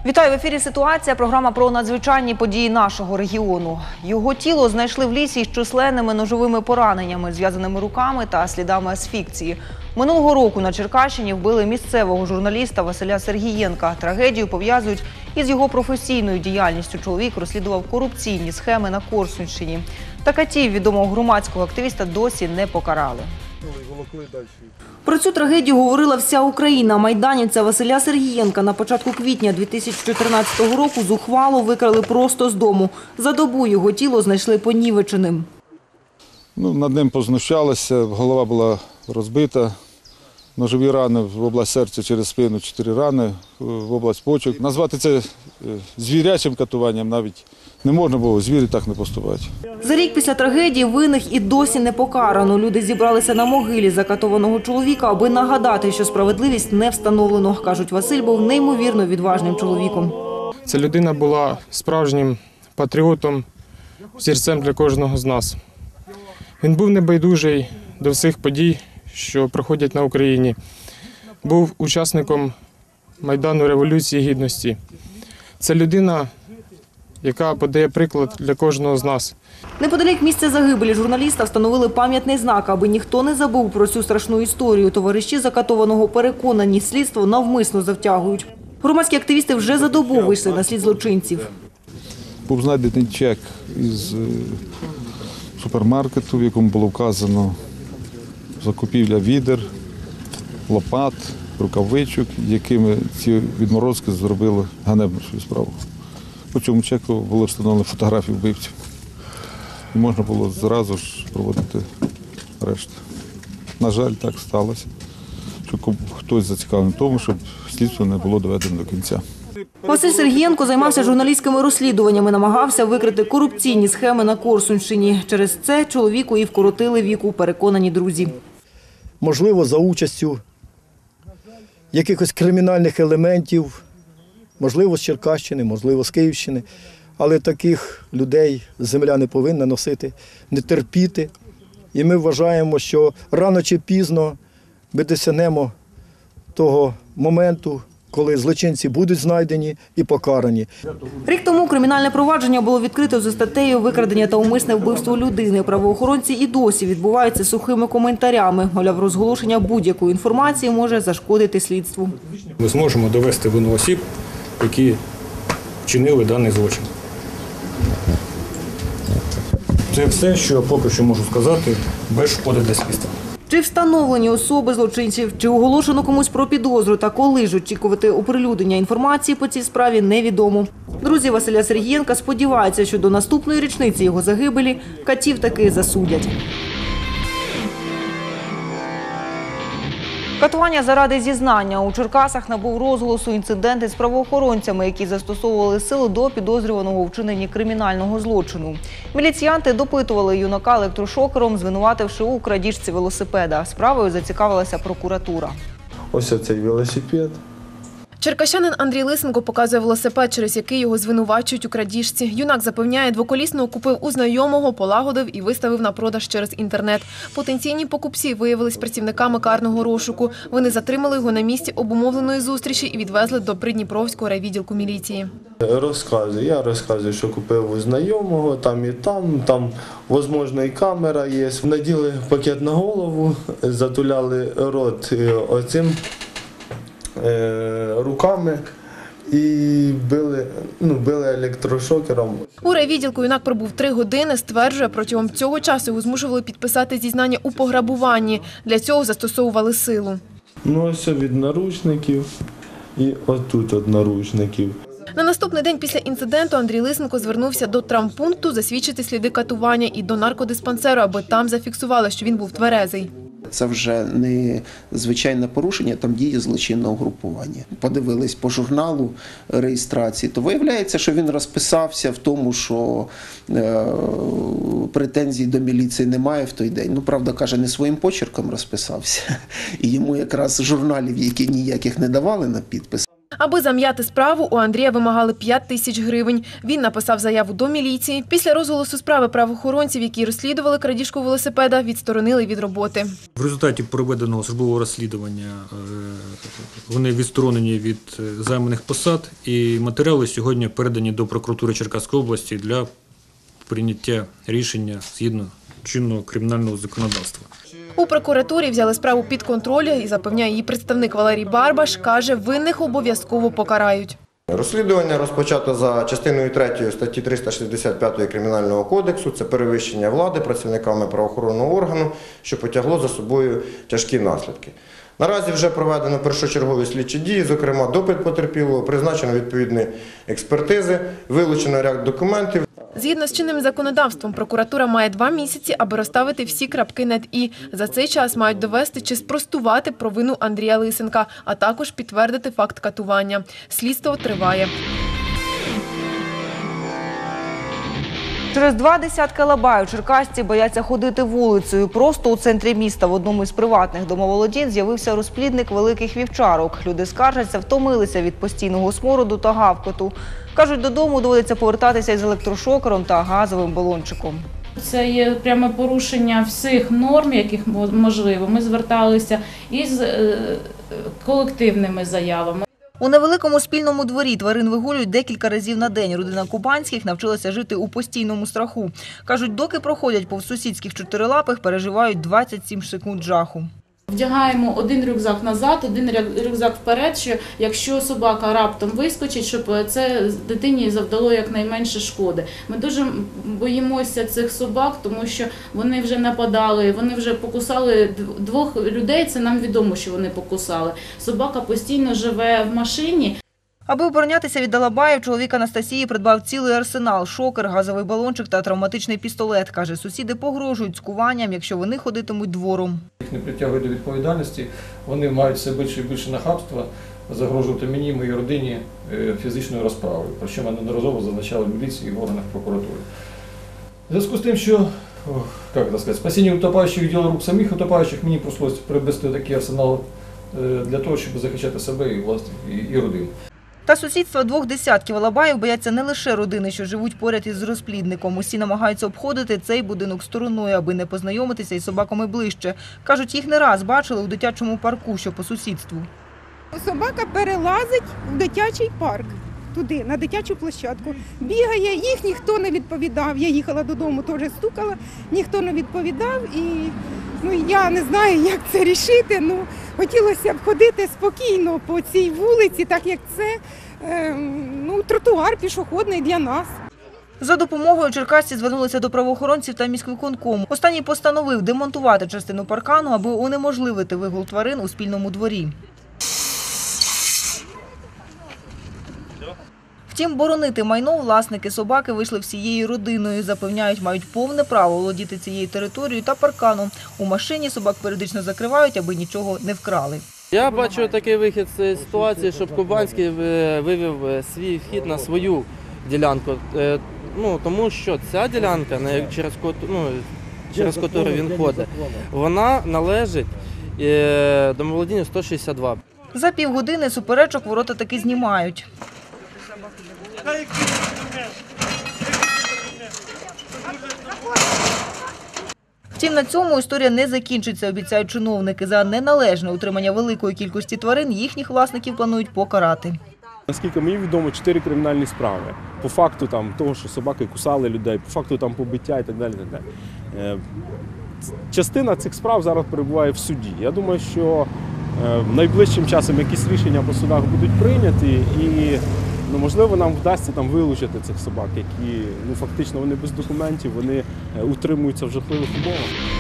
Вітаю, в ефірі «Ситуація», програма про надзвичайні події нашого регіону. Його тіло знайшли в лісі з численними ножовими пораненнями, зв'язаними руками та слідами асфіксії. Минулого року на Черкащині вбили місцевого журналіста Василя Сергієнка. Трагедію пов'язують із його професійною діяльністю. Чоловік розслідував корупційні схеми на Корсунщині. Та катів відомого громадського активіста досі не покарали. Про цю трагедію говорила вся Україна. Майданівця Василя Сергієнка на початку квітня 2014 року зухвало викрали просто з дому. За добу його тіло знайшли понівеченим. Над ним познущалися, голова була розбита, ножові рани в область серця через спину, 4 рани, в область почок. Назвати це звірячим катуванням навіть не можна було, звірі так не поступають. За рік після трагедії винних і досі не покарано. Люди зібралися на могилі закатованого чоловіка, аби нагадати, що справедливість не встановлено. Кажуть, Василь був неймовірно відважним чоловіком. Ця людина була справжнім патріотом, взірцем для кожного з нас. Він був небайдужий до всіх подій, що проходять на Україні. Був учасником Майдану Революції Гідності. Це людина, яка подає приклад для кожного з нас. Неподалік місця загибелі журналіста встановили пам'ятний знак, аби ніхто не забув про цю страшну історію. Товариші закатованого переконані, слідство навмисно завтягують. Громадські активісти вже за добу вийшли на слід злочинців. Був знайдений чек із супермаркету, в якому було вказано закупівля відер, лопат, рукавичок, якими ці відморозки зробили ганебну свою справу. По цьому чеку було встановлено фотографії вбивців. І можна було зразу ж проводити арешт. На жаль, так сталося, що хтось зацікавлений в тому, щоб слідство не було доведено до кінця. Василь Сергієнко займався журналістськими розслідуваннями, намагався викрити корупційні схеми на Корсунщині. Через це чоловіку і вкоротили віку, переконані друзі. Можливо, за участю якихось кримінальних елементів, можливо, з Черкащини, можливо, з Київщини. Але таких людей земля не повинна носити, не терпіти. І ми вважаємо, що рано чи пізно ми досягнемо того моменту, коли злочинці будуть знайдені і покарані. Рік тому кримінальне провадження було відкрито за статтею «Викрадення та умисне вбивство людини». Правоохоронці і досі відбуваються сухими коментарями. Мовляв, розголошення будь-якої інформації може зашкодити слідству. Ми зможемо довести вину осіб, які вчинили даний злочин. Це все, що поки що можу сказати, без шкоди для слідства. Чи встановлені особи злочинців, чи оголошено комусь про підозру та коли ж очікувати оприлюднення інформації по цій справі, невідомо. Друзі Василя Сергієнка сподіваються, що до наступної річниці його загибелі катів таки засудять. Катування заради зізнання. У Черкасах набув розголосу інцидент із правоохоронцями, які застосовували силу до підозрюваного у вчиненні кримінального злочину. Міліціянти допитували юнака електрошокером, звинувативши у крадіжці велосипеда. Справою зацікавилася прокуратура. Ось цей велосипед. Черкащанин Андрій Лисенко показує велосипед, через який його звинувачують у крадіжці. Юнак запевняє, двоколісного купив у знайомого, полагодив і виставив на продаж через інтернет. Потенційні покупці виявились працівниками карного розшуку. Вони затримали його на місці обумовленої зустрічі і відвезли до Придніпровського райвідділку міліції. Я розказую, що купив у знайомого, там, можливо, і камера є. Наділи пакет на голову, затуляли рот оцим руками і били електрошокером. У райвідділку юнак пробув 3 години, стверджує, протягом цього часу його змушували підписати зізнання у пограбуванні. Для цього застосовували силу. Ось від наручників і отут від наручників. На наступний день після інциденту Андрій Лисенко звернувся до травмпункту засвідчити сліди катування і до наркодиспансеру, аби там зафіксували, що він був тверезий. Це вже не звичайне порушення, там діє злочинного групування. Подивились по журналу реєстрації, то виявляється, що він розписався в тому, що претензій до міліції немає в той день. Правда, каже, не своїм почерком розписався. І йому якраз журналів, які ніяких не давали на підпис. Аби зам'яти справу, у Андрія вимагали 5 тисяч гривень. Він написав заяву до міліції. Після розголосу справи правоохоронців, які розслідували крадіжку велосипеда, відсторонили від роботи. В результаті проведеного службового розслідування вони відсторонені від займаних посад, і матеріали сьогодні передані до прокуратури Черкаської області для прийняття рішення згідно чинного кримінального законодавства. У прокуратурі взяли справу під контроль і, запевняє її представник Валерій Барбаш, каже, винних обов'язково покарають. Розслідування розпочато за частиною 3 статті 365 Кримінального кодексу. Це перевищення влади працівниками правоохоронного органу, що потягло за собою тяжкі наслідки. Наразі вже проведено першочергові слідчі дії, зокрема допит потерпілого, призначено відповідні експертизи, вилучено ряд документів. Згідно з чинним законодавством, прокуратура має 2 місяці, аби розставити всі крапки над «і». За цей час мають довести чи спростувати провину Андрія Лисенка, а також підтвердити факт катування. Слідство триває. Через 2 десятки лабаю черкасці бояться ходити вулицею. Просто у центрі міста в одному із приватних домоволодінь з'явився розплідник великих вівчарок. Люди скаржаться, втомилися від постійного смороду та гавкоту. Кажуть, додому доводиться повертатися із електрошокером та газовим балончиком. Це є пряме порушення всіх норм, яких можливо. Ми зверталися із колективними заявами. У невеликому спільному дворі тварин вигулюють декілька разів на день. Родина Кубанських навчилася жити у постійному страху. Кажуть, доки проходять повз сусідських чотирилапих, переживають 27 секунд жаху. Вдягаємо один рюкзак назад, один рюкзак вперед, що якщо собака раптом вискочить, щоб це дитині завдало якнайменше шкоди. Ми дуже боїмося цих собак, тому що вони вже нападали, вони вже покусали 2 людей, це нам відомо, що вони покусали. Собака постійно живе в машині. Аби оборонятися від алабаїв, чоловік Анастасії придбав цілий арсенал – шокер, газовий балончик та травматичний пістолет. Каже, сусіди погрожують цькуванням, якщо вони ходитимуть двором. Їх не притягують до відповідальності, вони мають все більше і більше нахабства, загрожувати мені, моїй родині фізичною розправою, про що ми неодноразово зазначали в міліції і в органах прокуратури. В зв'язку з тим, що спасіння утопаючих – діло рук самих утопаючих, мені прийшлося приобрести такий арсенал для того, щоб захищати себе і родину. Та сусідства 2 десятків алабаїв бояться не лише родини, що живуть поряд із розплідником. Усі намагаються обходити цей будинок стороною, аби не познайомитися із собаками ближче. Кажуть, їх не раз бачили у дитячому парку, що по сусідству. Собака перелазить в дитячий парк, туди, на дитячу площадку. Бігає, їх ніхто не відповідав. Я їхала додому, теж стукала, ніхто не відповідав. І я не знаю, як це рішити. Хотілося б ходити спокійно по цій вулиці, так як це тротуар пішохідний для нас. За допомогою черкасці звернулися до правоохоронців та міськвиконкому. Останній постановив демонтувати частину паркану, аби унеможливити вигул тварин у спільному дворі. Втім, боронити майно власники собаки вийшли всією родиною. Запевняють, мають повне право володіти цією територією та парканом. У машині собак періодично закривають, аби нічого не вкрали. Я бачу такий вихід з цієї ситуації, щоб Кубанський вивів свій вхід на свою ділянку. Тому що ця ділянка, через яку він ходить, вона належить домоволодінню 162. За півгодини суперечок ворота таки знімають. Втім, на цьому історія не закінчиться, обіцяють чиновники. За неналежне утримання великої кількості тварин їхніх власників планують покарати. Наскільки мені відомо, 4 кримінальні справи. По факту того, що собаки кусали людей, по факту побиття і так далі. Частина цих справ зараз перебуває в суді. Я думаю, що найближчим часом якісь рішення по судах будуть прийняті і можливо, нам вдасться вилучити цих собак, які фактично вони без документів, вони утримуються в жахливих умовах.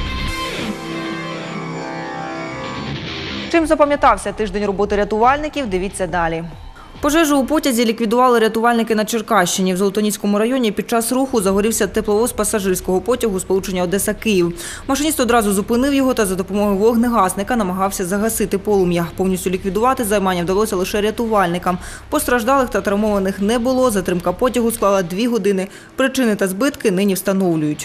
Чим запам'ятався тиждень роботи рятувальників, дивіться далі. Пожежу у потязі ліквідували рятувальники на Черкащині. В Золотоніському районі під час руху загорівся тепловоз пасажирського потягу сполучення Одеса-Київ. Машиніст одразу зупинив його та за допомогою вогнегасника намагався загасити полум'я. Повністю ліквідувати займання вдалося лише рятувальникам. Постраждалих та травмованих не було. Затримка потягу склала 2 години. Причини та збитки нині встановлюють.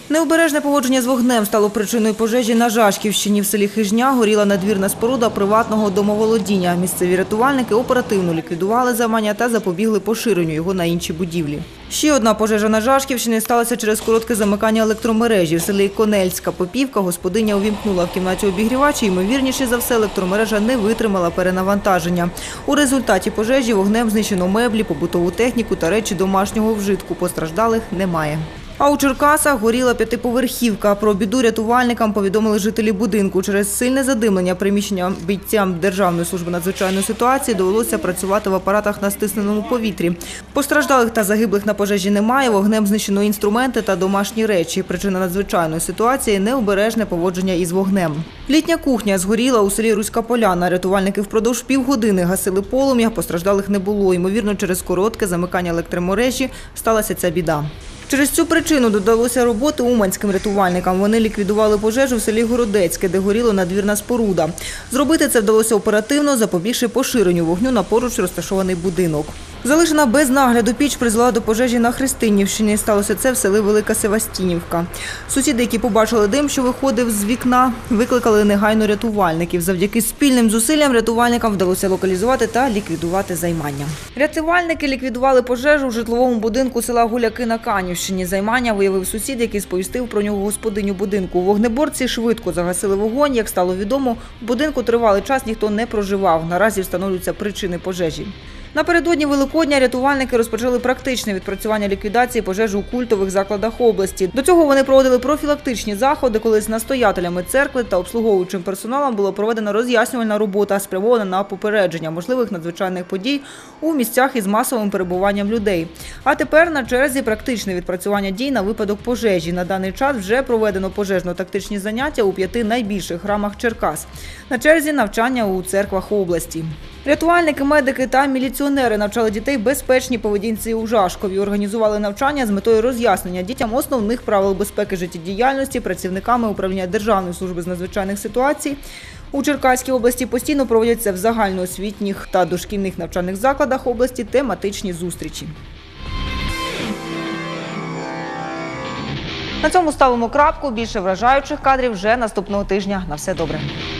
Необережне поводження з вогнем стало причиною пожежі на Жашківщині. В селі Хижня горіла надвірна споруда приватного домоволодіння. Місцеві рятувальники оперативно ліквідували займання та запобігли поширенню його на інші будівлі. Ще одна пожежа на Жашківщині сталася через коротке замикання електромережі. В селі Конельська Попівка господиня увімкнула в кімнаті обігрівач і, ймовірніше за все, електромережа не витримала перенавантаження. У результаті пожежі вогнем знищено меблі, побутову техніку та речі домашнього вжитку. Постраждалих немає. А у Черкасах горіла п'ятиповерхівка. Про біду рятувальникам повідомили жителі будинку. Через сильне задимлення приміщення бійцям Державної служби надзвичайної ситуації довелося працювати в апаратах на стисненому повітрі. Постраждалих та загиблих на пожежі немає. Вогнем знищено інструменти та домашні речі. Причина надзвичайної ситуації – необережне поводження із вогнем. Літня кухня згоріла у селі Руська Поляна. Рятувальники впродовж півгодини гасили полум'я. Постраждалих не було. Ймовірно, через коротке замикання електромережі сталася ця біда. Через цю причину додалося роботи уманським рятувальникам. Вони ліквідували пожежу в селі Городецьке, де горіла надвірна споруда. Зробити це вдалося оперативно, запобігши поширенню вогню на поруч розташований будинок. Залишена без нагляду піч призвела до пожежі на Христинівщині. Сталося це в селі Велика Севастінівка. Сусіди, які побачили дим, що виходив з вікна, викликали негайно рятувальників. Завдяки спільним зусиллям рятувальникам вдалося локалізувати та ліквідувати займання. Рятувальники ліквідували пожежу в житловому будинку села Гуляки на Канівщині. Займання виявив сусід, який сповістив про нього господиню будинку. Вогнеборці швидко загасили вогонь. Як стало відомо, в будинку тривалий час ніхто не проживав. Наразі встановлюються причини пожежі. Напередодні Великодня рятувальники розпочали практичне відпрацювання ліквідації пожежі у культових закладах області. До цього вони проводили профілактичні заходи, коли з настоятелями церкви та обслуговуючим персоналом була проведена роз'яснювальна робота, спрямована на попередження можливих надзвичайних подій у місцях із масовим перебуванням людей. А тепер на черзі практичне відпрацювання дій на випадок пожежі. На даний час вже проведено пожежно-тактичні заняття у 5 найбільших храмах Черкас. На черзі навчання у церквах області. Рятувальники, медики та міліціонери навчали дітей безпечній поведінці у Жашкові. Організували навчання з метою роз'яснення дітям основних правил безпеки життєдіяльності працівниками управління Державної служби з надзвичайних ситуацій. У Черкаській області постійно проводяться в загальноосвітніх та дошкільних навчальних закладах області тематичні зустрічі. На цьому ставимо крапку. Більше вражаючих кадрів вже наступного тижня. На все добре.